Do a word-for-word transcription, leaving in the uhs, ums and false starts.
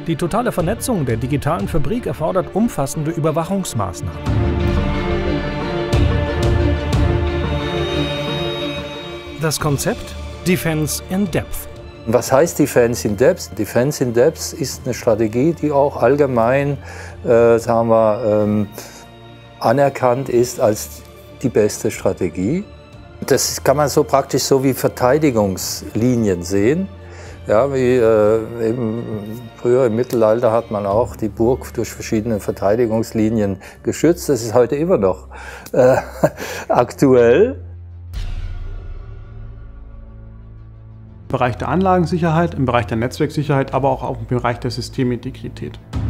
Die totale Vernetzung der digitalen Fabrik erfordert umfassende Überwachungsmaßnahmen. Das Konzept Defense in Depth. Was heißt Defense in Depth? Defense in Depth ist eine Strategie, die auch allgemein äh, sagen wir, ähm, anerkannt ist als die beste Strategie. Das kann man so praktisch so wie Verteidigungslinien sehen. Ja, wie äh, eben früher im Mittelalter hat man auch die Burg durch verschiedene Verteidigungslinien geschützt. Das ist heute immer noch äh, aktuell. Im Bereich der Anlagensicherheit, im Bereich der Netzwerksicherheit, aber auch im Bereich der Systemintegrität.